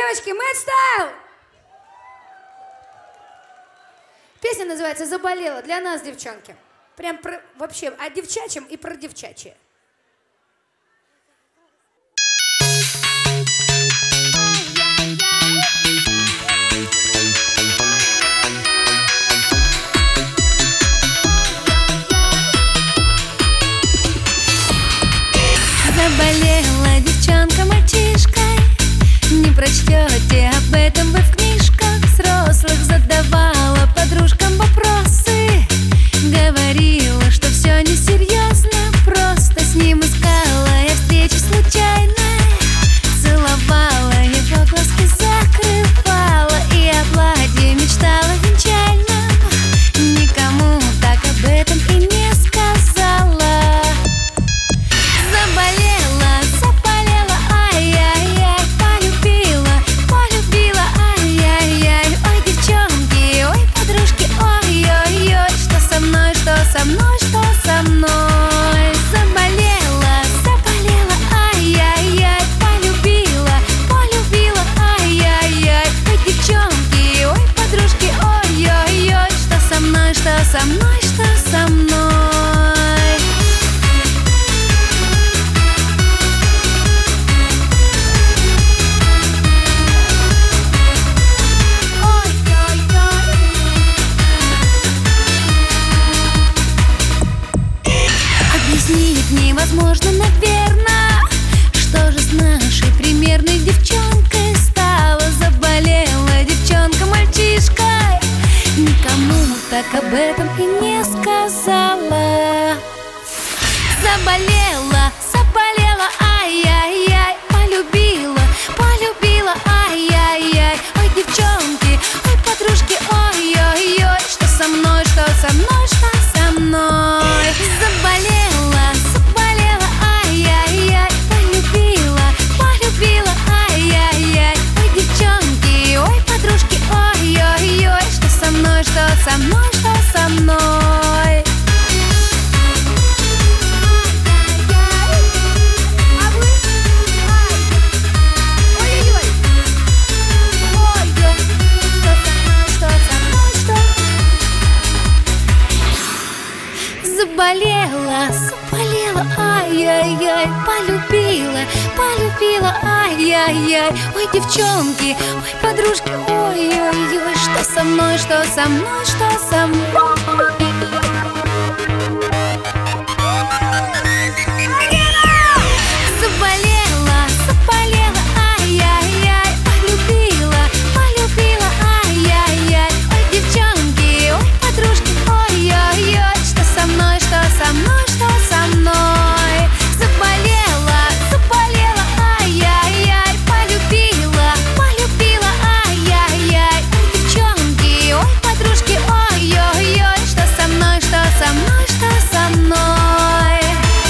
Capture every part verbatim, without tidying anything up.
девочки, Mad Style! Песня называется «Заболела». Для нас, девчонки. Прям про, вообще о девчачьем и про девчачье. Заболела девчонка мальчишкой, не прочтете об этом вы в книжках взрослых. Задавала подружкам вопросы, говорила, что все несерьезно, просто с ним искала я встречи случайной, целовала его, глазки закрывала и о платье мечтала венчальном, никому так об этом и не сказала. Заболела, заболела, ай-яй-яй, полюбила, полюбила, ай-яй-яй. Ой, девчонки, ой, подружки, ой-ой-ой, что со мной, что со мной, что со мной. Заболела, заболела, ай-яй-яй, полюбила, полюбила, ай-яй-яй. Ой, девчонки, ой, подружки, ой-ой-ой, что со мной, что со мной, что со мной. Объяснить невозможно, наверно, что же с нашей примерной девчонкой стало. Заболела девчонка мальчишкой, никому так об этом и не сказала. Заболела, заболела, ай-яй-яй, полюбила, полюбила, ай-яй-яй. Ой, девчонки, ой, подружки, ой-ой-ой, что со мной, что со мной, что со мной. Заболела, заболела, ай-яй-яй, полюбила, полюбила, ай-яй-яй. Ой, девчонки, ой, подружки, ой-ой-ой, что со мной, что со мной, что со мной. Заболела, заболела, ай-яй-яй, полюбила, полюбила, ай-яй-яй. Ой, девчонки, ой, подружки, ой-ой-ой, что со мной, что со мной, что со мной. Заболела, заболела, ай-яй-яй, полюбила, полюбила, ай-яй-яй. Ой, девчонки, ой, подружки, ой-ой-ой, что со мной, что со мной, что со мной. Заболела, заболела, ай-яй-яй, полюбила, полюбила, ай-яй-яй. Ой, девчонки, ой, подружки, ой-ой-ой, что со мной, что со мной, что со мной.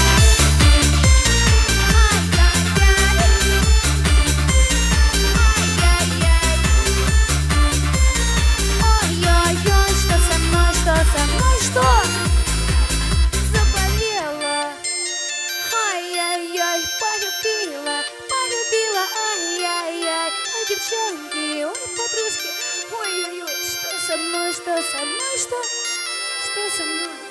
Ой-ой-ой, что со мной, что со мной, что? Заболела, ай-яй-яй, полюбила, полюбила, ай-яй-яй. Ой, девчонки, ой, подружки, ой-ой-ой, что со мной, что со мной, что? Что со мной?